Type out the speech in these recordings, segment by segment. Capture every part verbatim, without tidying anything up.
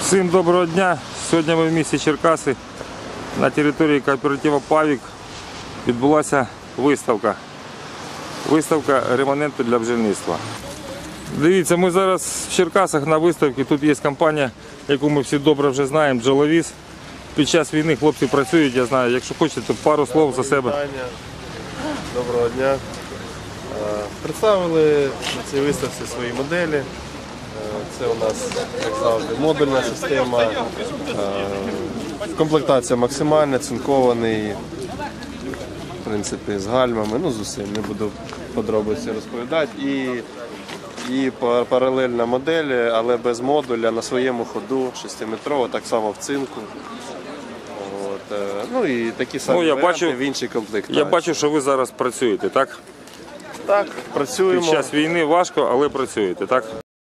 Всім доброго дня! Сьогодні ми в місті Черкаси на території кооперативу «Павік» відбулася виставка. Виставка реманенту для бджільництва. Дивіться, ми зараз в Черкасах на виставці. Тут є компанія, яку ми всі добре вже знаємо, «Бджоловіз». Під час війни хлопці працюють, я знаю. Якщо хочете, то пару слов за себе. Доброго дня. Представили на цій виставці свої моделі. Це у нас, як завжди, модульна система, комплектація максимальна, цинкований, в принципі, з гальмами, ну з усім, не буду подробиці розповідати. І, і паралельна модель, але без модуля, на своєму ходу, шестиметрова, так само в цинку. От, ну і такі самі ну, я варіанти бачу, в іншій комплектації. Я бачу, що ви зараз працюєте, так? Так, працюємо. Під час війни важко, але працюєте, так?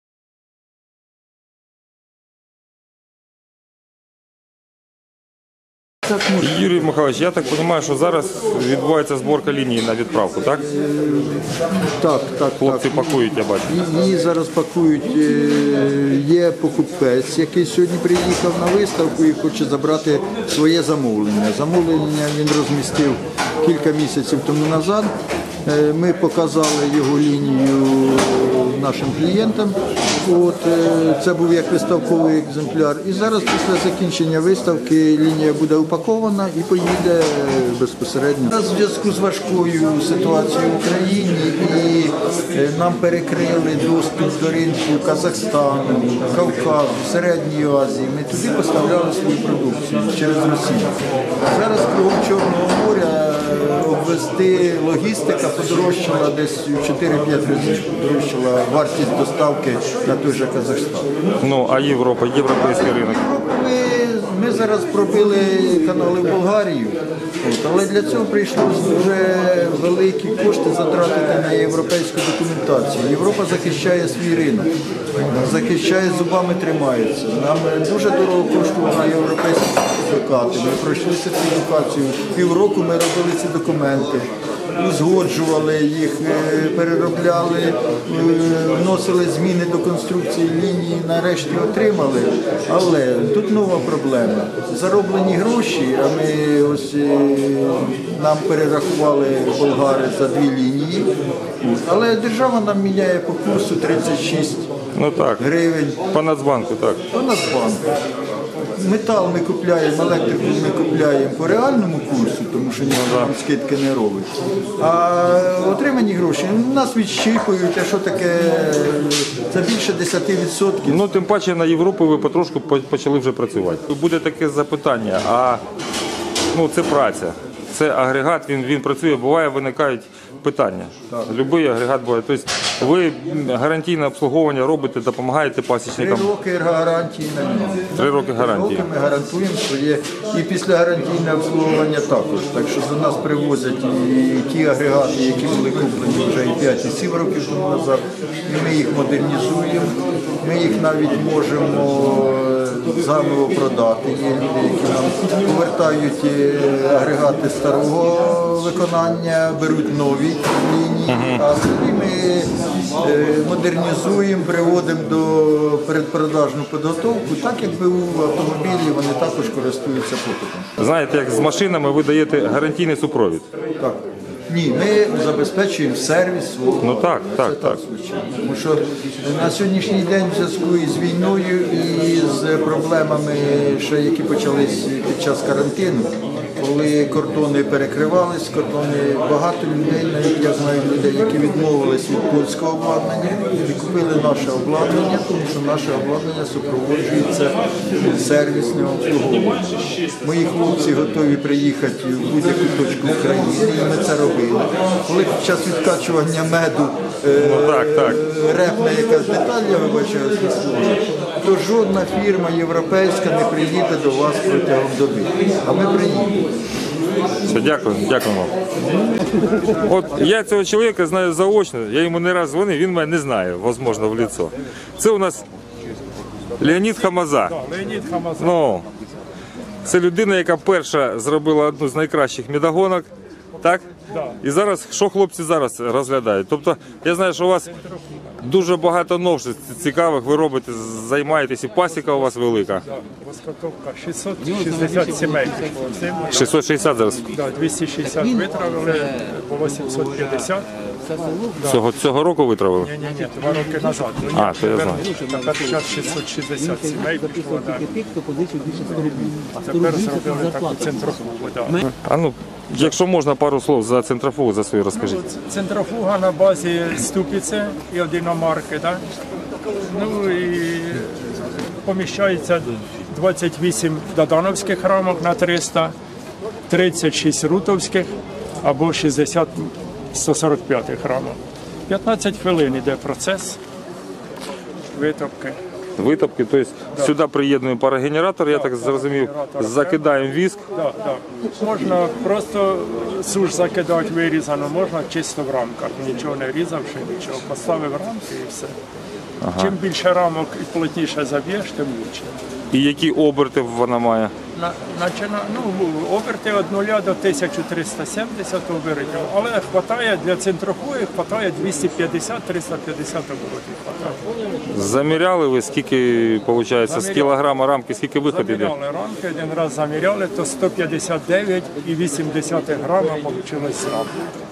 Юрій Михайлович, я так розумію, що зараз відбувається зборка лінії на відправку, так? Так, так. Хлопці так. пакують, я бачу. Її зараз пакують. Є покупець, який сьогодні приїхав на виставку і хоче забрати своє замовлення. Замовлення він розмістив кілька місяців тому назад. Ми показали його лінію нашим клієнтам. От, це був як виставковий екземпляр. І зараз після закінчення виставки лінія буде упакована і поїде безпосередньо. У зв'язку з важкою ситуацією в Україні і нам перекрили доступ до ринку Казахстану, Кавказу, Середньої Азії. Ми туди поставляли свою продукцію через Росію. Зараз кругом Чорного моря обвести логістика подорожчала десь в чотири-п'ять разів, подорожчала вартість доставки на той же Казахстан. Ну, а Європа, європейський ринок? Ми, ми зараз пробили канали в Болгарію, от, але для цього прийшлося дуже великі кошти затратити на європейську документацію. Європа захищає свій ринок, захищає, зубами тримається. Нам дуже дорого коштувала європейські сертифікати. Ми пройшли сертифікацію, півроку ми робили ці документи. Узгоджували їх, переробляли, вносили зміни до конструкції лінії, нарешті отримали. Але тут нова проблема. Зароблені гроші, а ми ось нам перерахували болгари за дві лінії. Але держава нам міняє по курсу тридцять шість ну, так. гривень. По Нацбанку, так. По Нацбанку. Метал ми купляємо, електрику ми купляємо по реальному курсу, тому що ніхто скидки не робить. А отримані гроші нас відщипують, а що таке, це більше десять відсотків. Ну, тим паче на Європу ви потрошку почали вже працювати. Буде таке запитання, а ну, це праця, це агрегат, він, він працює, буває, виникають питання. Любий агрегат буває. Тобто ви гарантійне обслуговування робите, допомагаєте пасічникам? Три роки гарантії на нього. Три роки гарантії. Три роки ми гарантуємо, що є і після гарантійне обслуговування також. Так що до нас привозять і ті агрегати, які були куплені вже і п'ять, і сім років тому назад. І ми їх модернізуємо, ми їх навіть можемо заново продати. Є люди, які нам повертають агрегати старого виконання, беруть нові лінії, а собі ми модернізуємо, приводимо до передпродажну підготовку, так якби у автомобілі вони також користуються попитом. Знаєте, як з машинами ви даєте гарантійний супровід? Так. Ні, ми забезпечуємо сервіс свого. Ну так, так, Це так, звичайно. Тому що на сьогоднішній день в зв'язку із війною і з проблемами, ще які почались під час карантину, коли кордони перекривались, кордони, багато людей, навіть я знаю людей, які відмовились від польського обладнання і купили наше обладнання, тому що наше обладнання супроводжується сервісним обслуговуванням. Мої хлопці готові приїхати в будь-яку точку України, і ми це робили. Коли під час відкачування меду ну, так, так. репне якась деталь, я вибачаю, то жодна фірма європейська не приїде до вас протягом доби. А ми приїдемо. Все, дякую, дякую вам. От я цього чоловіка знаю заочно, я йому не раз дзвонив, він мене не знає, можливо, в лицо. Це у нас Леонід Хамаза. Ну, це людина, яка перша зробила одну з найкращих медогонок. Так? І зараз, що хлопці зараз розглядають? Тобто, я знаю, що у вас Дуже багато новшеств цікавих ви робите, займаєтесь, і пасіка у вас велика. Воскотовка шістсот шістдесят сімей. шістсот шістдесят зараз. Да, двісті шістдесят витравили, було сімсот п'ятдесят. Цього, цього року витравили? Ні, ні, ні, два роки назад. Ну, А, то я тепер, знаю. тепер зараз шістсот шістдесят сімей пішло, да. Тепер зробили таку центрофугу, да. А ну, якщо можна, пару слов за центрофугу за свою розкажіть. Центрофуга на базі ступиці і одиномарки, да? Ну і поміщається двадцять вісім додановських рамок на триста, тридцять шість рутовських або шістдесят сто сорок п'ять рамок. п'ятнадцять хвилин йде процес витопки. Витопки, тобто сюди приєднуємо парогенератор, я так зрозумів, закидаємо віск. Да, да. Можна просто суш закидати вирізано, можна чисто в рамках, нічого не різавши, нічого. Поставив рамки і все. Чим більше рамок і плотніше заб'єш, тим краще. І які оберти вона має? На, начина, ну, оберти від нуля до тисяча триста сімдесят обертів, але хватає для центрофуги, хватає двісті п'ятдесят - триста п'ятдесят обертів. Хватає. Заміряли ви, скільки, виходить, з Заміряли. кілограма рамки, скільки виход іде? Заміряли рамки, один раз заміряли, то сто п'ятдесят дев'ять і вісім десятих грама вийшло з рамки.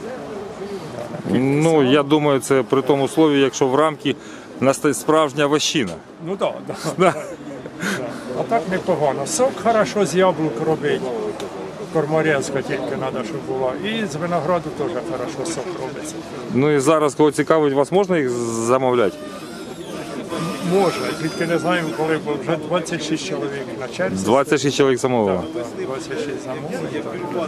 Ну, я думаю, це при тому слові, якщо в рамки настає справжня вощина. Ну так, да, да. А так непогано. Сок хорошо з яблук робить. Корморезка тільки треба, щоб була. І з винограду теж хорошо сок робиться. Ну і зараз, кого цікавить, вас можна їх замовляти? Можна, тільки не знаємо, коли, бо вже двадцять шість чоловік на черзі. двадцять шість чоловік замовило. двадцять шість замовлень.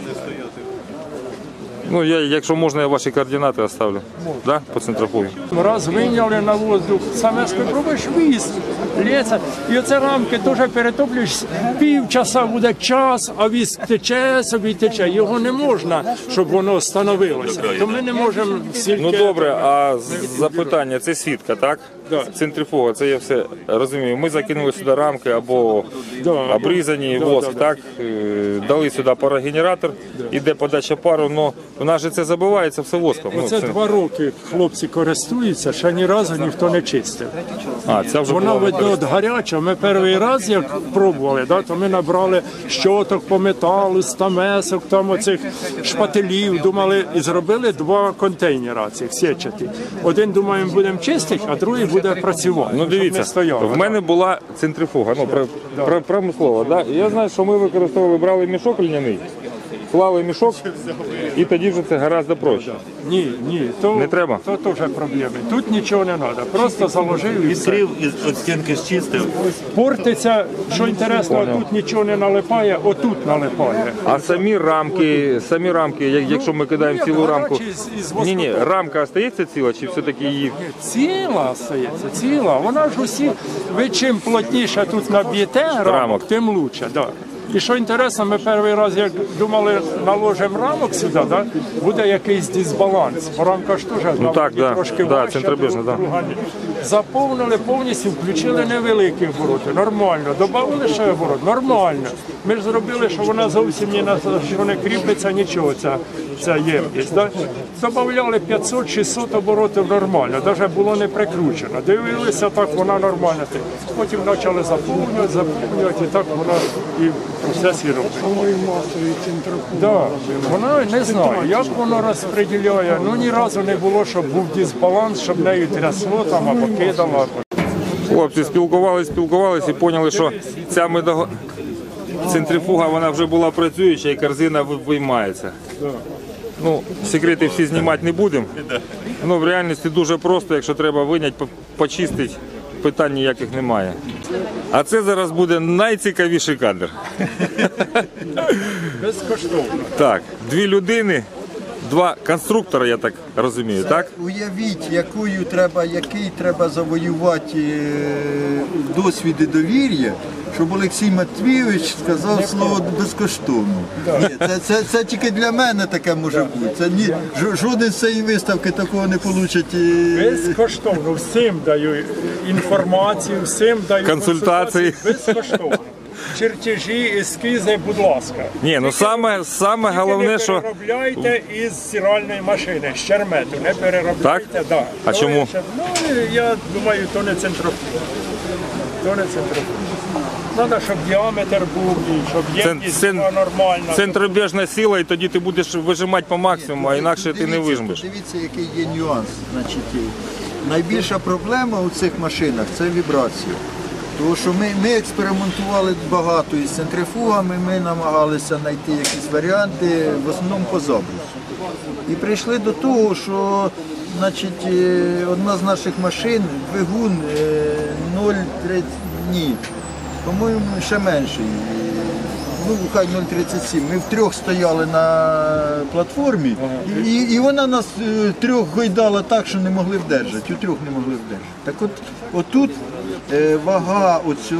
Ну, я, якщо можна, я ваші координати оставлю. Да? По центрофугі. Раз вийняли на воздух, саме спробуєш віз, лється. І оце рамки теж перетоплюєш, півчаса буде час, а віз тече, собі тече. Його не можна, щоб воно становилося. То ми не можемо стільки... Ну добре, а запитання, це сітка, так? Да. Центрифуга, це я все розумію. Ми закинули сюди рамки або Да. обрізані, Да, воск, да, да. так? Е, Дали сюди парогенератор, іде подача пару, але в нас же це забивається все воском. Ну, Оце це- два роки хлопці користуються, ще ні разу ніхто не чистив. А, це вже Вона було видно от гаряча. Ми перший раз як пробували, да, то ми набрали щоток по металу, стамесок, там оцих шпателів, думали, і зробили два контейнера цих сетчаті. Один думаємо будемо чистити, а другий буде працювати. Ну щоб не дивіться, стояли. в мене була центрифуга, ну про, про, промислова, да? І я знаю, що ми використовували, брали мішок льняний, клали мішок, і тоді вже це гораздо проще. Ні, ні, то, Не треба? то теж проблеми. Тут нічого не треба, просто заложив і все. Відкрив і від стінки зчистив. Портиться, що інтересно, тут нічого не налипає, отут налипає. А самі рамки, самі рамки, як- якщо ми кидаємо як цілу рамку, гарячі з- із ні, ні, воскотопу. рамка остається ціла, чи все-таки її Ціла стається, ціла. Вона ж усі, ви чим плотніше тут наб'єте рамок, Рамок. тим лучше. Да. І що інтересно, ми перший раз, як думали, наложимо рамок сюди, да, буде якийсь дисбаланс. Бо рамка ж теж Ну так, да, трошки да, важча, центробіжна, да. друга ні. Заповнили повністю, включили невеликі обороти, нормально. Добавили ще оборот, нормально. Ми ж зробили, що вона зовсім ні на що не кріпиться, нічого, ця, ця ємкість. Да? Добавляли п'ятсот шістсот оборотів нормально, навіть було не прикручено. Дивилися, так вона нормально. Потім почали заповнювати, заповнювати, і так вона і процес і робить. Да. Вона не знаю, як воно розподіляє. Ну ні разу не було, щоб був дисбаланс, щоб нею трясло там або кидало. Або... хлопці спілкувалися, спілкувалися і поняли, що ця медого... центрифуга вона вже була працююча і корзина ви- виймається. Ну, секрети всі знімати не будемо. Ну, в реальності дуже просто, якщо треба виняти, по- почистити, питань ніяких немає. А це зараз буде найцікавіший кадр. Безкоштовно. Так, дві людини, два конструктора, я так розумію, так? Уявіть, якою треба, який треба завоювати е, досвід і довір'я, щоб Олексій Матвійович сказав слово безкоштовно. Ні, це, це, це тільки для мене таке може бути. Це ні, жо- жоден з цієї виставки такого не получить. е, Безкоштовно. Всім даю інформацію, всим даю Консультації. консультації. Безкоштовно. чертежі, ескізи, будь ласка. Ні, ну саме, саме Тільки головне, не що переробляйте із стиральної машини, з чермету, не переробляйте. Так? Да. А То чому? ще- Ну, я думаю, то не центрофуга. То не центрофуга. Треба, щоб діаметр був, і щоб ємність цен- була нормальна. центробіжна сила, і тоді ти будеш вижимати по максимуму, а інакше ти не Дивіться, вижмеш. Дивіться, який є нюанс. Значить, найбільша проблема у цих машинах це вібрація. Тому що ми, ми експериментували багато із центрифугами, ми намагалися знайти якісь варіанти, в основному по забрусу. І прийшли до того, що значить, е, одна з наших машин, двигун е, нуль тридцять, ні, по-моєму, ще менший. Ну, хай нуль тридцять сім. Ми втрьох стояли на платформі, і, і вона нас е, трьох гойдала так, що не могли вдержати. У трьох не могли вдержати. Так от, отут е, вага оцю,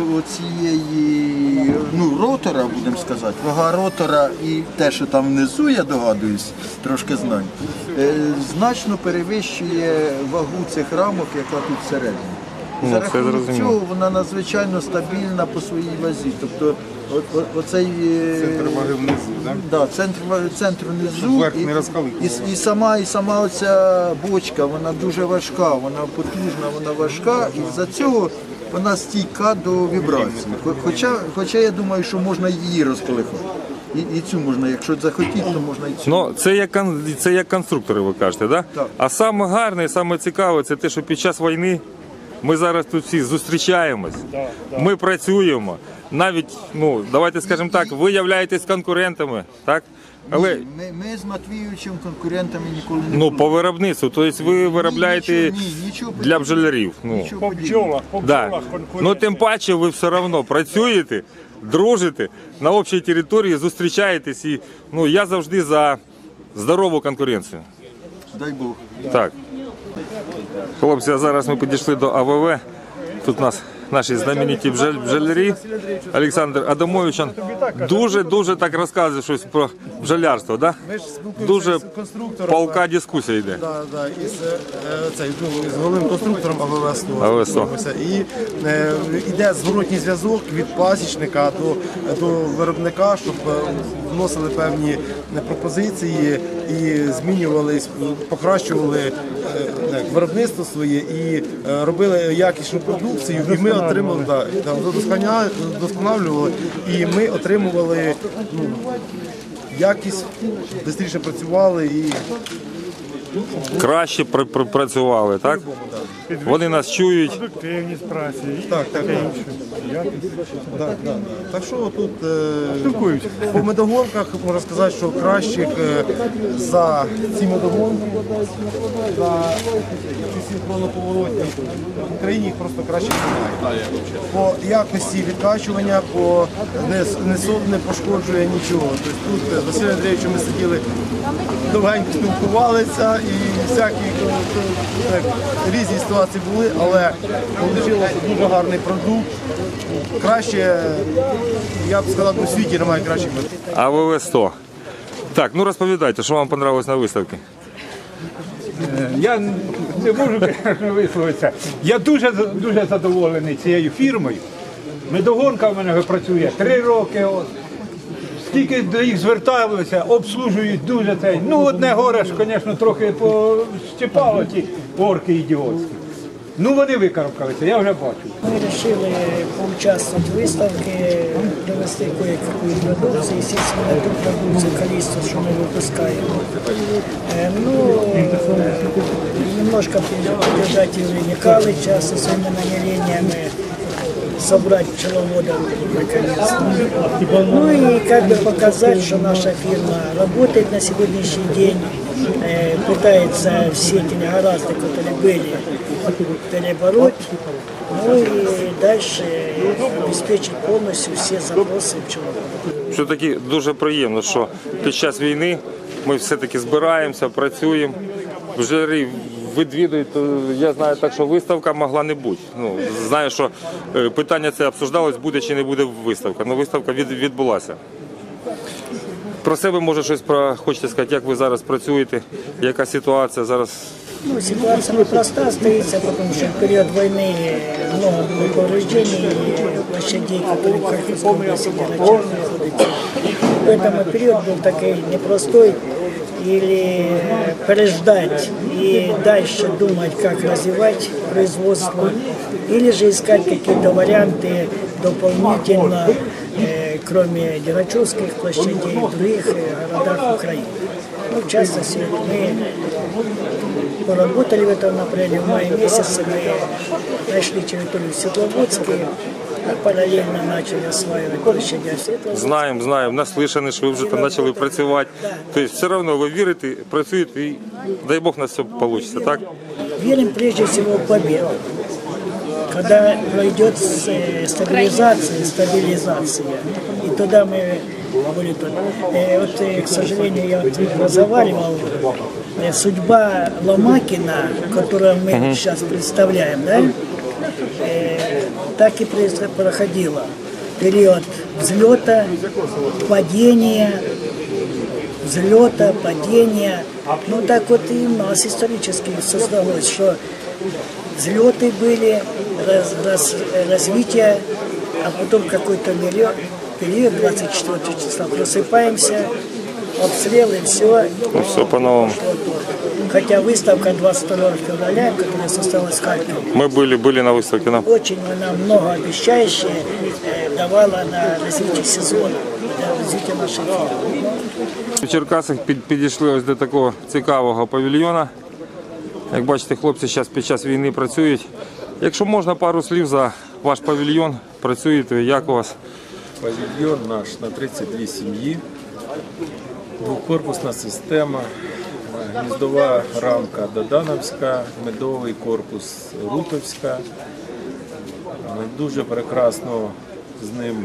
оцієї ну, ротора, будемо сказати, вага ротора і те, що там внизу, я догадуюсь, трошки знань, е, значно перевищує вагу цих рамок, яка тут всередині. Ну, За це рахунок зрозуміло. цього вона надзвичайно стабільна по своїй вазі. Тобто о- о- оцей е, Центр ваги внизу, так? да, центр, ва- центр внизу верх і, не розколихував. і, і, сама, і сама оця бочка, вона дуже важка, вона потужна, вона важка, і за цього вона стійка до вібрації. Хо- Хоча, хоча я думаю, що можна її розколихати. І, і цю можна, якщо захотіти, то можна і цю. Ну, це як, кон- це як конструктори, ви кажете, да? Так. А саме гарне, саме цікаве, це те, що під час війни ми зараз тут всі зустрічаємось, ми працюємо. Навіть, ну, давайте скажемо так, ви являєтесь конкурентами, так? Але Ми, ми з Матвійовичем конкурентами ніколи не ну, були. по виробництву, тобто ви виробляєте Ні, нічого, ні, нічого для бджолярів. Ну. Нічого По подібного. бджолах, по Да. бджолах Ну, конкуренція. тим паче ви все одно працюєте, дружите, на общій території зустрічаєтесь і ну, я завжди за здорову конкуренцію. Дай Бог. Так. Хлопці, а зараз ми підійшли до А В В. Тут у нас наші знамениті бджоль- бджолярі. Олександр Адамович он дуже-дуже так розказує щось про бджолярство, да? Ми ж спілкуємося Дуже з конструктором. палка дискусія йде. Да, да, із, е, цей, ну, з головним конструктором А В В сто. А В В сто. спілкуємося. І е, йде зворотній зв'язок від пасічника до, до виробника, щоб е, вносили певні е, пропозиції і змінювались, покращували е, е, виробництво своє і е, робили якісну продукцію. І ми отримали, да, там, вдосконя- вдосконалювали, і ми отримували ну, якість, швидше працювали і Краще пр- пр- працювали, так? Вони нас чують. Продуктивність праці. так, так, так. Да, да, да. Так що тут е, по медогонках можна сказати, що кращих е, за ці медогонки, за ці синхронно-поворотні в Україні їх просто краще немає. По якості відкачування, по не, не, со- не пошкоджує нічого. Тобто тут з Василем Андрійовичем ми сиділи, довгенько спілкувалися і всякі е, так, різні ситуації були, але вийшло дуже гарний продукт. Краще, я б сказав, у світі немає кращих продуктів. А В В сто. Так, ну розповідайте, що вам понравилось на виставці? Я не можу звісно, висловитися. Я дуже дуже задоволений цією фірмою. Медогонка в мене працює три роки. От. Скільки до їх зверталося, обслужують дуже цей. Ну, одне горе ж, звісно, трохи пощипало ті орки ідіотські. Ну, вони викарабкалися, я вже бачу. Мы решили поучаствовать в выставке, привезти кое-какую продукцию, естественно, ту продукцию, количество, что мы выпускаем. Э, Ну, немножко поддержать Юрия Михайловича со своими намерениями собрать пчеловодов наконец-то. Ну и как бы показать, что наша фирма работает на сегодняшний день, э, пытается все эти негаразды, которые были, перебороть, ну и дальше обеспечить полностью все запросы пчеловодов. Все-таки дуже приємно, що під час війни ми все-таки збираємося, працюємо. Бджолярі відвідують, то я знаю так, що виставка могла не бути. Ну, знаю, що е, питання це обсуждалось, буде чи не буде виставка. Ну, виставка від, відбулася. Про себе, може, щось про, хочете сказати, як ви зараз працюєте, яка ситуація зараз? Ну, ситуация непроста остается, потому что в период войны много было повреждений площадей, которые в Харьковской области, где начали находиться. Поэтому период был такой непростой. Или переждать и дальше думать, как развивать производство, или же искать какие-то варианты дополнительно, э, кроме Дергачевских площадей, в других э, городах Украины. Ну, в частности, мы поработали в этом направлении. В мае месяце мы нашли территорию в Светловодске, и параллельно начали осваивать площади Светловодска. Знаємо, знаємо, наслышані, що ви вже там почали працювати. Тобто все одно ви вірите, працюєте і дай Бог на все вийде, так? Верим прежде всего в победу. Когда пройдет э, стабилизация, стабилизация, и тогда мы были тут. Э, вот, э, к сожалению, я вот разговаривал, э, судьба Ломакина, которую мы uh-huh. сейчас представляем, да, э, так и проходила. Период взлета, падения, взлета, падения. Ну так вот и у нас исторически создалось, что взлеты были, раз, раз, развитие, а потом какой-то период, период двадцать четвёртого числа просыпаемся, обстрелы, все. Все по-новому. Хотя выставка двадцать второго февраля, которая состоялась в Харькове, мы были, были на выставке. Да? Очень она многообещающая э, давала на развитие сезона, на развитие нашей фирмы. В Черкасах підійшли ось до такого цікавого павільйона. Як бачите, хлопці зараз під час війни працюють. Якщо можна, пару слів за ваш павільйон, працюєте, як у вас? Павільйон наш на тридцять дві сім'ї, двокорпусна система, гніздова рамка Додановська, медовий корпус Рутовська. Дуже прекрасно з ним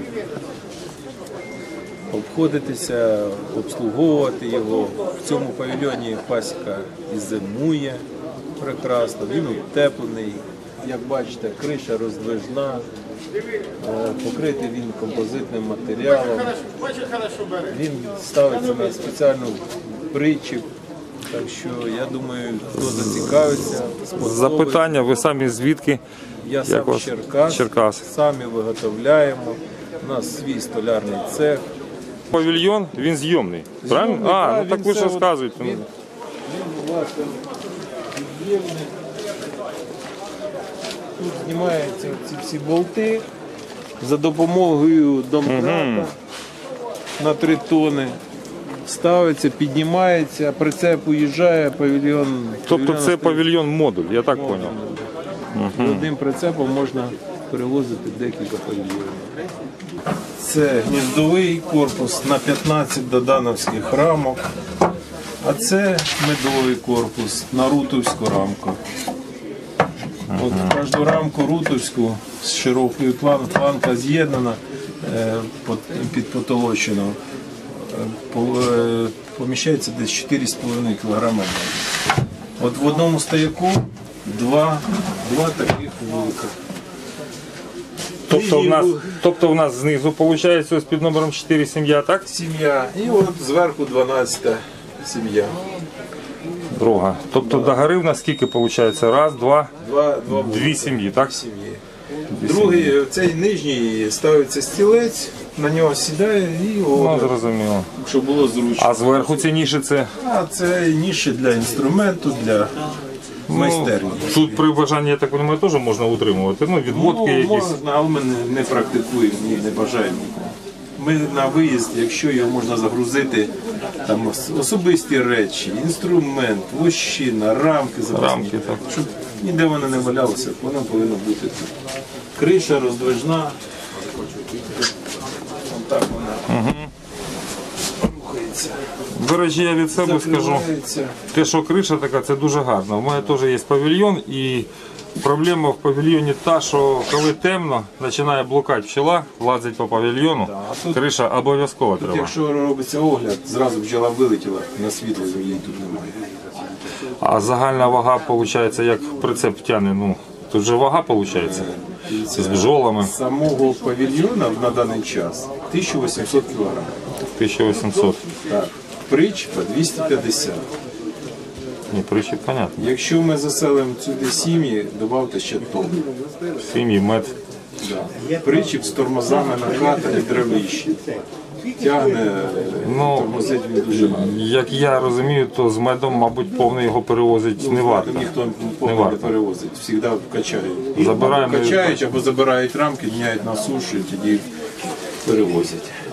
обходитися, обслуговувати його. В цьому павільйоні пасіка і зимує прекрасно, він утеплений. Як бачите, криша роздвижна, покритий він композитним матеріалом. Він ставиться на спеціальну причіп. Так що, я думаю, хто зацікавиться, сподобається. Запитання, ви самі звідки? Я сам з Черкас, Черкас. Самі виготовляємо. У нас свій столярний цех. Павільйон, він зйомний, правильно? Зйомний, А, так, ну так він ви ж це от- розказуєте. Він, він, власне, під'ємний. Тут знімаються ці всі болти за допомогою домкрата на три тони. Ставиться, піднімається, прицеп уїжджає, павільйон. Тобто павільйон це павільйон-модуль, я так зрозумів. І одним прицепом можна перевозити декілька павільйонів. Це гніздовий корпус на п'ятнадцять додановських рамок, а це медовий корпус на рутовську рамку. От кожну рамку рутовську з широкою план- планка з'єднана, е, под- підпотолочена. Е, по- е, Поміщається десь чотири з половиною кілограми. От в одному стояку два, два таких великих. Тобто в нас, тобто в нас знизу, виходить, ось під номером чотири сім'я, так? Сім'я. І от зверху дванадцята сім'я. Друга. Тобто догори в нас скільки виходить? Раз, два, Два, два дві сім'ї, так? сім'ї. Другий, цей нижній, ставиться стілець, на нього сідає і Ну, о, зрозуміло. щоб було зручно. А зверху ці ніші це? А це ніші для інструменту, для майстерні. Тут при бажанні, я так розумію, теж можна утримувати. Ну, відводки Ну, якісь. можна, але ми не, не практикуємо, ні, не бажаємо. Ми на виїзд, якщо його можна загрузити, там ос- особисті речі, інструмент, вощина, рамки запасні, Рамки, так. щоб ніде воно не валялося, воно повинно бути тут. Криша роздвижна. Отак вона рухається. До речі, я від себе скажу, Закривається. те, що криша така, це дуже гарно. У мене теж є павільйон, і проблема в павільйоні та, що коли темно, починає блукати пчела, лазить по павільйону, а тут- криша обов'язково Тут, треба. якщо робиться огляд, зразу бджола вилетіла на світло, її тут немає. А загальна вага, виходить, як прицеп тягне, ну, тут же вага, виходить, з бджолами, Самого павільйона на даний час тисяча вісімсот кілограмів. тисяча вісімсот. Так. Причіпа двісті п'ятдесят. Ні, причіп, понятно. Якщо ми заселимо сюди сім'ї, додавте ще тон. Сім'ї, мед. Да. Причіп з тормозами накатані древищі. Тягне, Ну, тормозить він дуже гарно. як я розумію, то з медом, мабуть, повний його перевозить не варто. Ніхто Не повний не варто. перевозить, завжди качають. Забираємо- Качають або забирають рамки, міняють на сушу і тоді перевозять.